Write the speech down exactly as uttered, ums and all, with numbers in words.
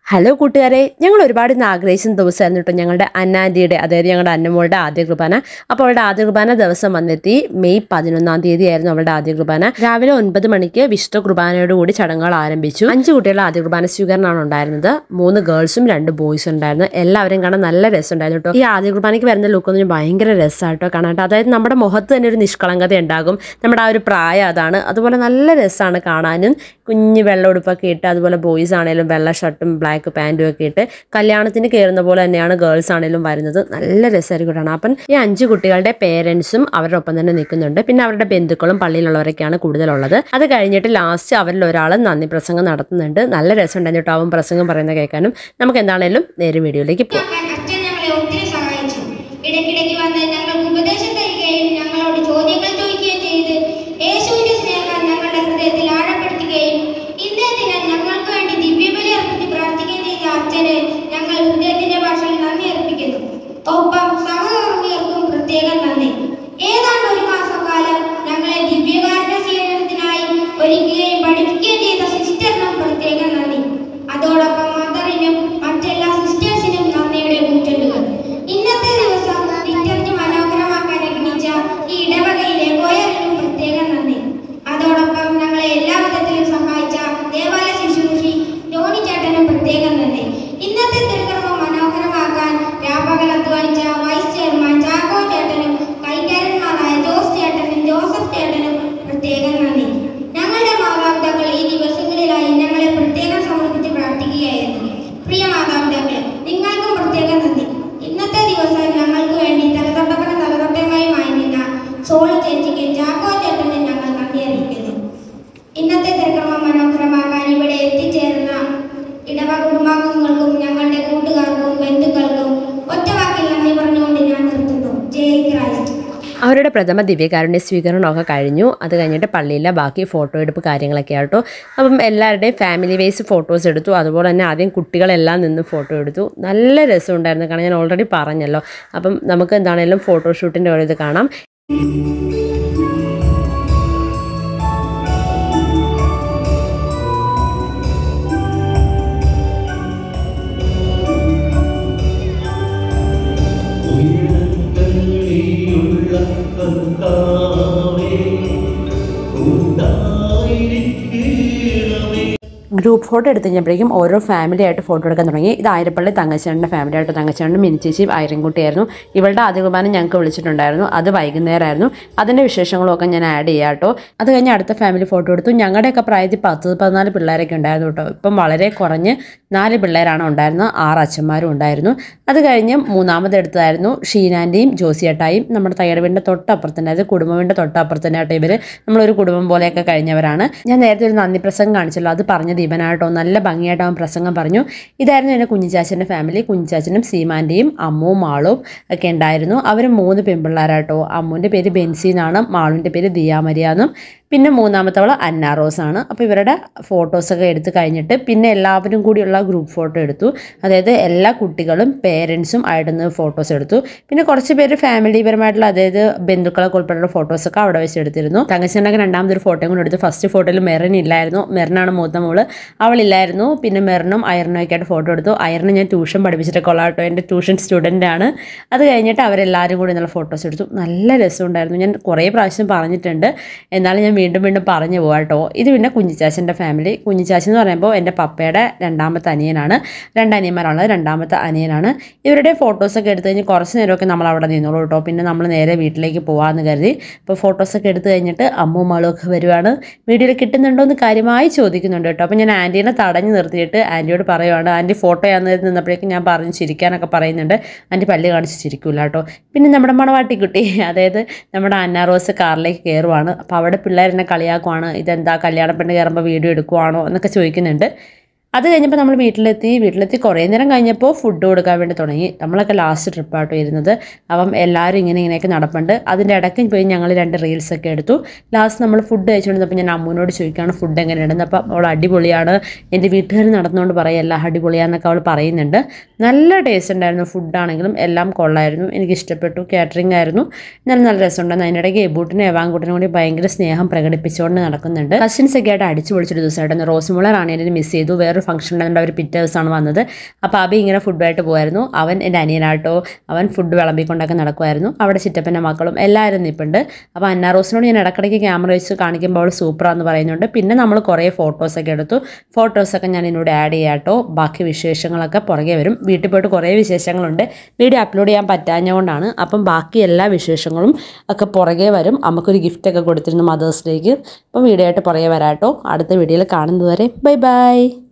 Hello കൂട്ടുകാരെ, ഞങ്ങൾ ഒരുപാട് ഇന്ന് ആഗ്രഹിച്ച ദിവസമായിരുന്നു കേട്ടോ ഞങ്ങളുടെ അന്നാൻ്റിയുടെ, അതായത് ഞങ്ങളുടെ അന്നമോളുടെ ആദ്യ കുർബാന. അപ്പോൾ അവളുടെ ആദ്യ കുർബാന ദിവസം വന്നെത്തി. മെയ് പതിനൊന്നാം തീയതി ആയിരുന്നു അവളുടെ ആദ്യ കുർബാന. രാവിലെ ഒൻപത് മണിക്ക് വിശുദ്ധ കുർബാനയോട് കൂടി ചടങ്ങുകൾ ആരംഭിച്ചു. അഞ്ച് കുട്ടികളുടെ ആദ്യ കുർബാന സ്വീകരണമാണ് ഉണ്ടായിരുന്നത്. മൂന്ന് ഗേൾസും രണ്ട് ബോയ്സും ഉണ്ടായിരുന്നു. എല്ലാവരും കാണാൻ നല്ല രസമുണ്ടായിരുന്നു കേട്ടോ. ഈ ആദ്യ കുർബാനയ്ക്ക് വരുന്ന ലുക്ക് എന്ന് ഭയങ്കര രസമായിട്ടോ കാണാൻ. അതായത് നമ്മുടെ മുഖത്ത് തന്നെ ഒരു നിഷ്കളങ്കത ഉണ്ടാകും. നമ്മുടെ ആ ഒരു പ്രായം അതാണ്. അതുപോലെ നല്ല രസമാണ് കാണാനും. കുഞ്ഞ് വെള്ള ഉടുപ്പൊക്കെ ഇട്ട്, അതുപോലെ ബോയ്സ് ആണെങ്കിലും വെള്ള ഷർട്ടും ബ്ലാക്ക് പാൻറ്റും ഒക്കെ ഇട്ട് കല്യാണത്തിന് കയറുന്ന പോലെ തന്നെയാണ് ഗേൾസ് ആണെങ്കിലും വരുന്നത്. നല്ല രസമായിരിക്കും കാണാം. അപ്പം ഈ അഞ്ച് കുട്ടികളുടെ പേരൻസും അവരുടെ ഒപ്പം തന്നെ നിൽക്കുന്നുണ്ട്. പിന്നെ അവരുടെ ബന്ധുക്കളും പള്ളിയിലുള്ളവരൊക്കെയാണ് കൂടുതലുള്ളത്. അത് കഴിഞ്ഞിട്ട് ലാസ്റ്റ് അവരിൽ ഒരാൾ നന്ദി പ്രസംഗം നടത്തുന്നുണ്ട്. നല്ല രസമുണ്ടായിരുന്നു കേട്ടോ അവൻ പ്രസംഗം പറയുന്നത് കേൾക്കാനും. നമുക്ക് എന്താണേലും നേരെ വീഡിയോയിലേക്ക് പോകാം. ഇടയ്ക്കിടയ്ക്ക് വന്ന് ഞങ്ങൾക്ക് ഉപദേശം തരികയും ഞങ്ങളോട് ചോദ്യങ്ങൾ ചോദിക്കുകയും ചെയ്ത് യേശുവിന്റെ സ്നേഹം ഞങ്ങളുടെ ഹൃദയത്തിൽ ആഴപ്പെടുത്തുകയും ഇന്നേ ദിനം ഞങ്ങൾക്ക് വേണ്ടി ദിവ്യബലി അർപ്പിച്ച് പ്രാർത്ഥിക്കുകയും ചെയ്ത അച്ഛന് ഞങ്ങൾ ഹൃദയത്തിന്റെ ഭാഷയിൽ നന്ദി അർപ്പിക്കുന്നു. ഒപ്പം സഹകർമ്മികർക്കും പ്രത്യേകം നന്ദി. ഏതാണ്ട് ഒരു മാസക്കാലം ഞങ്ങളെ ദിവ്യകാരുണ്യ സ്വീകരണത്തിനായി ഒരുക്കുകയും പഠിപ്പിക്കുകയും ചെയ്ത സിസ്റ്ററിനും പ്രത്യേകം നന്ദി. അതോടൊപ്പം മദറിനും മറ്റെല്ലാ സിസ്റ്റേഴ്സിനും നന്ദിയുടെ കൂറ്റലുകൾ. ഇന്നത്തെ ദിവസം ലിറ്റർജി മനോഹരമാക്കാൻ അഗ്നിച്ച ഈ ഇടവകയിലെ കൊയറിനും പ്രത്യേകം നന്ദി. അതോടൊപ്പം ഞങ്ങളെ എല്ലാ വിധത്തിലും സഹായിച്ച ദേവാലയ ശുശ്രൂഷി ജോണി ചേട്ടനും പ്രത്യേകം നന്ദി. ഇന്നത്തെ തിരുക്കർമ്മം മനോഹരമാക്കാൻ രാപ്പകൽ അധ്വാനിച്ച വൈസ് ചെയർമാൻ ചാക്കോ ചേട്ടനും കൈക്കാരന്മാരായ ജോസ് ചേട്ടനും ജോസഫ് ചേട്ടനും പ്രത്യേകം നന്ദി. ഞങ്ങളുടെ മാതാപിതാക്കൾ ഈ ദിവസങ്ങളിലായി ഞങ്ങളെ പ്രത്യേകം സമർപ്പിച്ച് പ്രാർത്ഥിക്കുകയായിരുന്നു. പ്രിയ മാതാപിതാക്കളെ, നിങ്ങൾക്കും പ്രത്യേകം നന്ദി. ഇന്നത്തെ ദിവസം ഞങ്ങൾക്ക് വേണ്ടി തലതൊട്ടപ്പന തലതൊട്ടയുമായി നിന്ന സോളു ചേച്ചിക്കും ചാക്കോ ചേട്ടനും ഞങ്ങൾ നന്ദി അറിയിക്കുന്നു. ഇന്നത്തെ തിരുക്കർമ്മം മനോഹരമാക്കാൻ ഇവിടെ എത്തിച്ചേർന്ന ഇടവ കുടുംബാംഗങ്ങൾക്കും ഞങ്ങളുടെ കൂട്ടുകാർക്കും ബന്ധുക്കൾക്കും ഒറ്റവാക്കിൽ നന്ദി പറഞ്ഞുകൊണ്ട് ഞാൻ നിർത്തുന്നു. ജയ് ക്രൈസ്റ്റ്. അവരുടെ പ്രഥമ ദിവ്യകാരുണ്യ സ്വീകരണമൊക്കെ കഴിഞ്ഞു. അത് കഴിഞ്ഞിട്ട് പള്ളിയിലെ ബാക്കി ഫോട്ടോ എടുപ്പ് കാര്യങ്ങളൊക്കെ ആട്ടോ. അപ്പം എല്ലാവരുടെയും ഫാമിലി വൈസ് ഫോട്ടോസ് എടുത്തു. അതുപോലെ തന്നെ ആദ്യം കുട്ടികളെല്ലാം നിന്ന് ഫോട്ടോ എടുത്തു. നല്ല രസമുണ്ടായിരുന്നു. കാരണം ഞാൻ ഓൾറെഡി പറഞ്ഞല്ലോ. അപ്പം നമുക്ക് എന്താണെങ്കിലും ഫോട്ടോഷൂട്ടിൻ്റെ ഒരു ഇത് കാണാം. ഗ്രൂപ്പ് ഫോട്ടോ എടുത്ത് കഴിഞ്ഞപ്പോഴേക്കും ഓരോ ഫാമിലി ആയിട്ട് ഫോട്ടോ എടുക്കാൻ തുടങ്ങി. ഇത് ആയിരപ്പള്ളി തങ്കച്ചേട്ടൻ്റെ ഫാമിലി ആയിട്ട്. തങ്കച്ചേട്ടനും മിനിച്ചേച്ചിയും ഐരൻകുട്ടിയായിരുന്നു. ഇവളുടെ ആദ്യ കുർബാന ഞങ്ങൾക്ക് വിളിച്ചിട്ടുണ്ടായിരുന്നു. അത് വൈകുന്നേരമായിരുന്നു. അതിൻ്റെ വിശേഷങ്ങളൊക്കെ ഞാൻ ആഡ് ചെയ്യാം കേട്ടോ. അത് കഴിഞ്ഞ് അടുത്ത ഫാമിലി ഫോട്ടോ എടുത്തു. ഞങ്ങളുടെയൊക്കെ പ്രായത്തിൽ പത്ത് പതിനാല് പിള്ളേരൊക്കെ ഉണ്ടായിരുന്നു കേട്ടോ. ഇപ്പം വളരെ കുറഞ്ഞ് നാല് പിള്ളേരാണ് ഉണ്ടായിരുന്നത്. ആറ് അച്ഛന്മാരും ഉണ്ടായിരുന്നു. അത് കഴിഞ്ഞ് മൂന്നാമത് എടുത്തതായിരുന്നു ഷീനാൻ്റെയും ജോസിയേട്ടായും. നമ്മുടെ തയ്യടവിൻ്റെ തൊട്ടപ്പുറത്തുണ്ടായത് കുടുംബവിൻ്റെ തൊട്ടപ്പുറത്തുണ്ടായിട്ട് ഇവർ നമ്മളൊരു കുടുംബം പോലെയൊക്കെ കഴിഞ്ഞവരാണ്. ഞാൻ നേരത്തെ ഒരു നന്ദി പ്രസംഗം കാണിച്ചല്ലോ, അത് പറഞ്ഞത് ഇവനായിട്ടോ. നല്ല ഭംഗിയായിട്ട് അവൻ പ്രസംഗം പറഞ്ഞു. ഇതായിരുന്നു എൻ്റെ കുഞ്ഞിച്ചാച്ചൻ്റെ ഫാമിലി. കുഞ്ഞിച്ചാച്ചനും സീമാൻ്റെയും അമ്മുവും മാളും ഒക്കെ ഉണ്ടായിരുന്നു. അവർ മൂന്ന് പെൺപിള്ളേരാട്ടോ. അമ്മുവിൻ്റെ പേര് ബെൻസി എന്നാണ്, മാളുവിൻ്റെ പേര് ദിയാമരിയ എന്നും, പിന്നെ മൂന്നാമത്തവൾ അന്നാറോസ് ആണ്. അപ്പോൾ ഇവരുടെ ഫോട്ടോസൊക്കെ എടുത്ത് കഴിഞ്ഞിട്ട് പിന്നെ എല്ലാവരും കൂടിയുള്ള ഗ്രൂപ്പ് ഫോട്ടോ എടുത്തു. അതായത് എല്ലാ കുട്ടികളും പേരൻസും ആയിട്ടൊന്ന് ഫോട്ടോസ് എടുത്തു. പിന്നെ കുറച്ച് പേര് ഫാമിലിപരമായിട്ടുള്ള, അതായത് ബന്ധുക്കളൊക്കെ ഉൾപ്പെടെയുള്ള ഫോട്ടോസൊക്കെ അവിടെ വെച്ച് എടുത്തിരുന്നു. തങ്കച്ചനൊക്കെ രണ്ടാമതൊരു ഫോട്ടോയും കൂടെ എടുത്തു. ഫസ്റ്റ് ഫോട്ടോയിൽ മെറിൻ ഇല്ലായിരുന്നു. മെറിനാണ് മൂത്ത മോള്, അവളില്ലായിരുന്നു. പിന്നെ മെറിനും അയറിനും ഒക്കെ ആയിട്ട് ഫോട്ടോ എടുത്തു. അയറിന് ഞാൻ ട്യൂഷൻ പഠിപ്പിച്ചിട്ടൊക്കെ ഉള്ള കേട്ടോ. എൻ്റെ ട്യൂഷൻ സ്റ്റുഡൻ്റ് ആണ്. അത് കഴിഞ്ഞിട്ട് അവരെല്ലാവരും കൂടി നല്ല ഫോട്ടോസ് എടുത്തു. നല്ല രസമുണ്ടായിരുന്നു. ഞാൻ കുറേ പ്രാവശ്യം പറഞ്ഞിട്ടുണ്ട്, എന്നാലും ഞാൻ വീണ്ടും വീണ്ടും പറഞ്ഞു പോകാം കേട്ടോ. ഇത് പിന്നെ കുഞ്ഞിച്ചാച്ചൻ്റെ ഫാമിലി. കുഞ്ഞിച്ചാച്ചൻ എന്ന് പറയുമ്പോൾ എൻ്റെ പപ്പയുടെ രണ്ടാമത്തെ അനിയനാണ്. രണ്ട് അനിയന്മാരുള്ളത്. രണ്ടാമത്തെ അനിയനാണ്. ഇവരുടെ ഫോട്ടോസൊക്കെ എടുത്തു കഴിഞ്ഞ് കുറച്ച് നേരമൊക്കെ നമ്മൾ അവിടെ നിന്നോളൂ കേട്ടോ. പിന്നെ നമ്മൾ നേരെ വീട്ടിലേക്ക് പോകാമെന്ന് കരുതി. ഇപ്പോൾ ഫോട്ടോസൊക്കെ എടുത്തു കഴിഞ്ഞിട്ട് അമ്മവും മകളും ഒക്കെ വരുവാണ്. വീഡിയോയിൽ കിട്ടുന്നുണ്ടോ എന്ന് കാര്യമായി ചോദിക്കുന്നുണ്ട് കേട്ടോ. അപ്പോൾ ഞാൻ ആൻറ്റീനെ തടഞ്ഞു നിർത്തിയിട്ട് ആൻറ്റിയോട് പറയുവാണ്. ആൻറ്റി ഫോട്ടോയാന്ന് നിന്നപ്പോഴേക്കും ഞാൻ പറഞ്ഞു ചിരിക്കാനൊക്കെ പറയുന്നുണ്ട്. ആൻറ്റി പല്ല് കാണിച്ച് ചിരിക്കൂല കേട്ടോ. പിന്നെ നമ്മുടെ മണവാട്ടിക്കുട്ടി, അതായത് നമ്മുടെ അന്നാറോസ് കാറിലേക്ക് കയറുവാണ്. അപ്പോൾ അവിടെ പിള്ളേർ എന്നെ കളിയാക്കുവാണ്. ഇതെന്താ കല്യാണ പെണ്ണ് കയറുമ്പോൾ വീഡിയോ എടുക്കുവാണോ എന്നൊക്കെ ചോദിക്കുന്നുണ്ട്. അത് കഴിഞ്ഞപ്പോൾ നമ്മൾ വീട്ടിലെത്തി. വീട്ടിലെത്തി കുറേ നേരം കഴിഞ്ഞപ്പോൾ ഫുഡ് കൊടുക്കാൻ വേണ്ടി തുടങ്ങി. നമ്മളൊക്കെ ലാസ്റ്റ് ട്രിപ്പാട്ടോ ഇരുന്നത്. അപ്പം എല്ലാവരും ഇങ്ങനെ ഇങ്ങനെയൊക്കെ നടപ്പുണ്ട്. അതിൻ്റെ ഇടയ്ക്ക് പോയി ഞങ്ങൾ രണ്ട് റീൽസൊക്കെ എടുത്തു. ലാസ്റ്റ് നമ്മൾ ഫുഡ് കഴിച്ചുകൊണ്ടിരുന്നപ്പോൾ ഞാൻ അമ്മൂനോട് ചോദിക്കുകയാണ് ഫുഡ് എങ്ങനെയുണ്ടെന്ന്. അപ്പം അവൾ അടിപൊളിയാണ്, എൻ്റെ വീട്ടുകാർ നടന്നുകൊണ്ട് പറയല്ല അടിപൊളിയാന്നൊക്കെ അവൾ പറയുന്നുണ്ട്. നല്ല ടേസ്റ്റ് ഉണ്ടായിരുന്നു. ഫുഡാണെങ്കിലും എല്ലാം കൊള്ളായിരുന്നു. എനിക്ക് ഇഷ്ടപ്പെട്ടു. കാറ്ററിംഗ് ആയിരുന്നു. എന്നാലും നല്ല രസമുണ്ടായിരുന്നു. അതിനിടയ്ക്ക് എബൂട്ടിനും എവാങ്കുട്ടിനും കൂടി ഭയങ്കര സ്നേഹം പ്രകടിപ്പിച്ചുകൊണ്ട് നടക്കുന്നുണ്ട്. കസിൻസൊക്കെ ആയിട്ട് അടിച്ചു പൊളിച്ചൊരു ദിവസമായിരുന്നു. റോസ്മോള റാണിയെ മിസ് ചെയ്തു. വേറെ വേറൊരു ഫംഗ്ഷൻ ഉണ്ടായതുകൊണ്ട് അവർ പിറ്റേ ദിവസമാണ് വന്നത്. അപ്പോൾ അബി ഇങ്ങനെ ഫുഡായിട്ട് പോകുമായിരുന്നു. അവൻ എൻ്റെ അനിയനാട്ടോ, അവൻ ഫുഡ് വിളമ്പിക്കൊണ്ടൊക്കെ നടക്കുമായിരുന്നു. അവിടെ ചിറ്റപ്പൻ്റെ മക്കളും എല്ലാവരും നിൽപ്പുണ്ട്. അപ്പോൾ അന്ന റോസിനോട് ഞാൻ ഇടയ്ക്കിടയ്ക്ക് ക്യാമറ വെച്ച് കാണിക്കുമ്പോൾ അവൾ സൂപ്പറാന്ന് പറയുന്നുണ്ട്. പിന്നെ നമ്മൾ കുറേ ഫോട്ടോസൊക്കെ എടുത്തു. ഫോട്ടോസൊക്കെ ഞാൻ ഇതിനോട് ആഡ് ചെയ്യാട്ടോ. ബാക്കി വിശേഷങ്ങളൊക്കെ പുറകെ വരും. വീട്ടിൽ പോയിട്ട് കുറേ വിശേഷങ്ങളുണ്ട്, വീഡിയോ അപ്ലോഡ് ചെയ്യാൻ പറ്റാഞ്ഞതുകൊണ്ടാണ്. അപ്പം ബാക്കി എല്ലാ വിശേഷങ്ങളും ഒക്കെ പുറകെ വരും. നമുക്കൊരു ഗിഫ്റ്റൊക്കെ കൊടുത്തിരുന്നു മദേഴ്സ് ഡേക്ക്. അപ്പം വീഡിയോ ആയിട്ട് പുറകെ വരാട്ടോ. അടുത്ത വീഡിയോയിൽ കാണുന്നത് വരെ ബൈ ബൈ.